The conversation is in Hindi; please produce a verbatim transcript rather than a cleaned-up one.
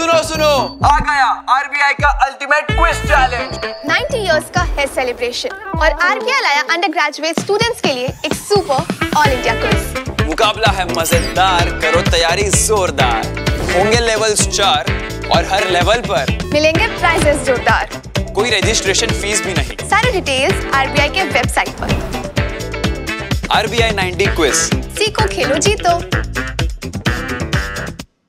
सुनो सुनो, आ गया आरबीआई का अल्टीमेट क्विज चैलेंज। नब्बे इयर्स का है सेलिब्रेशन और आरबीआई लाया अंडर ग्रेजुएट स्टूडेंट्स के लिए एक सुपर ऑल इंडिया क्विज। मुकाबला है मजेदार, करो तैयारी जोरदार। होंगे लेवल्स चार और हर लेवल पर मिलेंगे प्राइजेस जोरदार। कोई रजिस्ट्रेशन फीस भी नहीं। सारे डिटेल्स आरबीआई के वेबसाइट पर। आरबीआई नब्बे क्विज, सीखो खेलो जीतो।